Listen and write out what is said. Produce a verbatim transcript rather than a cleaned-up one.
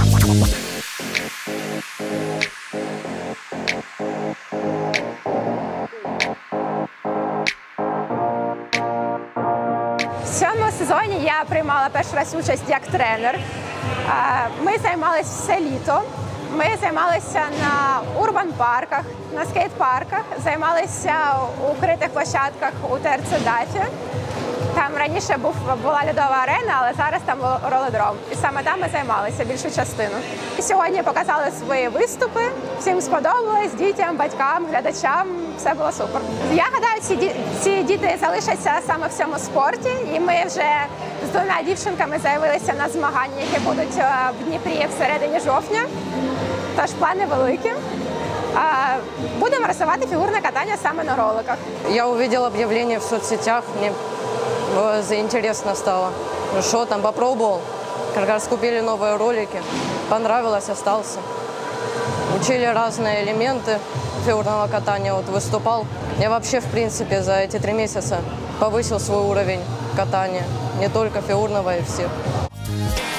В цьому сезоні я приймала перший раз участь як тренер. Ми займалися все літо. Ми займалися на урбан-парках, на скейт-парках, займалися у укритих площадках у ТРЦ «Дафі». Там раніше був, була льодова арена, але зараз там ролодром. І саме там ми займалися більшу частину. І сьогодні показали свої виступи. Всім сподобалось, дітям, батькам, глядачам. Все було супер. Я гадаю, ці, ді... ці діти залишаться саме в цьому спорті. І ми вже з двома дівчинками заявилися на змагання, які будуть в Дніпрі всередині жовтня. Тож плани великі. Будемо розвивати фігурне катання саме на роликах. Я увидела объявление в соцсетях, мне заинтересно стало. Ну что там, попробовал. Как раз купили новые ролики, понравилось, остался. Учили разные элементы фигурного катания, вот выступал. Я вообще, в принципе, за эти три месяца повысил свой уровень катания. Не только фигурного, и всех.